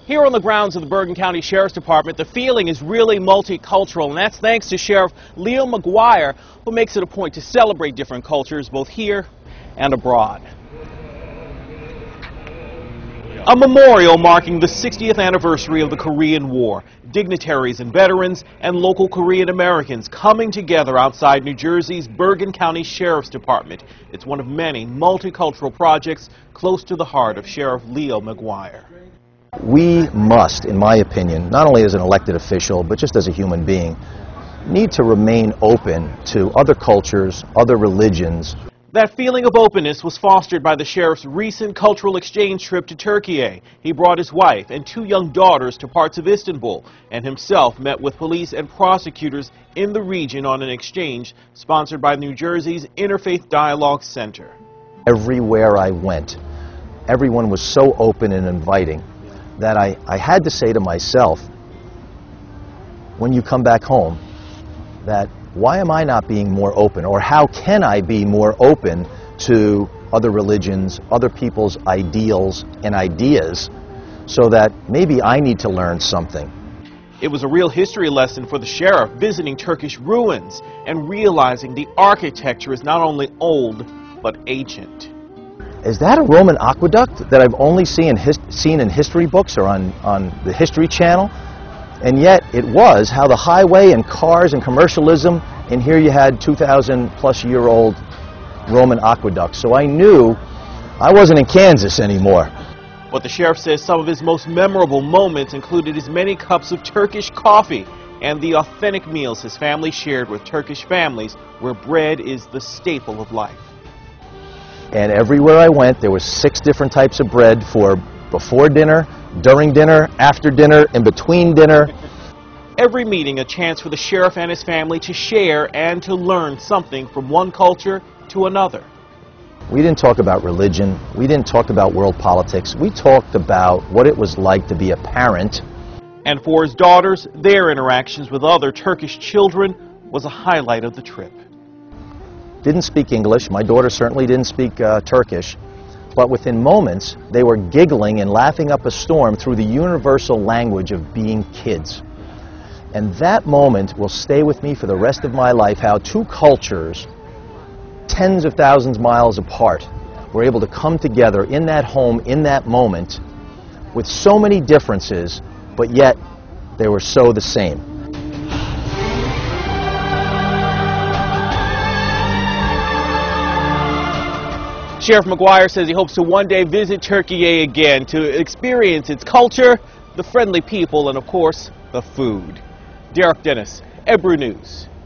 Here on the grounds of the Bergen County Sheriff's Department, the feeling is really multicultural, and that's thanks to Sheriff Leo McGuire, who makes it a point to celebrate different cultures both here and abroad. A memorial marking the 60th anniversary of the Korean War. Dignitaries and veterans and local Korean Americans coming together outside New Jersey's Bergen County Sheriff's Department. It's one of many multicultural projects close to the heart of Sheriff Leo McGuire. We must, in my opinion, not only as an elected official, but just as a human being, need to remain open to other cultures, other religions. That feeling of openness was fostered by the sheriff's recent cultural exchange trip to Turkey. He brought his wife and 2 young daughters to parts of Istanbul and himself met with police and prosecutors in the region on an exchange sponsored by New Jersey's Interfaith Dialogue Center. Everywhere I went, everyone was so open and inviting that I had to say to myself, when you come back home, that why am I not being more open, or how can I be more open to other religions, other people's ideals and ideas, so that maybe I need to learn something. It was a real history lesson for the sheriff, visiting Turkish ruins and realizing the architecture is not only old, but ancient. Is that a Roman aqueduct that I've only seen in history books or on the History Channel? And yet it was how the highway and cars and commercialism, and here you had 2,000-plus-year-old Roman aqueducts. So I knew I wasn't in Kansas anymore. But the sheriff says some of his most memorable moments included his many cups of Turkish coffee and the authentic meals his family shared with Turkish families where bread is the staple of life. And everywhere I went, there was 6 different types of bread for before dinner, during dinner, after dinner, in between dinner. Every meeting a chance for the sheriff and his family to share and to learn something from one culture to another. We didn't talk about religion. We didn't talk about world politics. We talked about what it was like to be a parent. And for his daughters, their interactions with other Turkish children was a highlight of the trip. Didn't speak English. My daughter certainly didn't speak Turkish. But within moments, they were giggling and laughing up a storm through the universal language of being kids. And that moment will stay with me for the rest of my life, how 2 cultures, tens of thousands of miles apart, were able to come together in that home, in that moment, with so many differences, but yet they were so the same. Sheriff McGuire says he hopes to one day visit Turkey again to experience its culture, the friendly people, and of course, the food. Derek Dennis, Ebru News.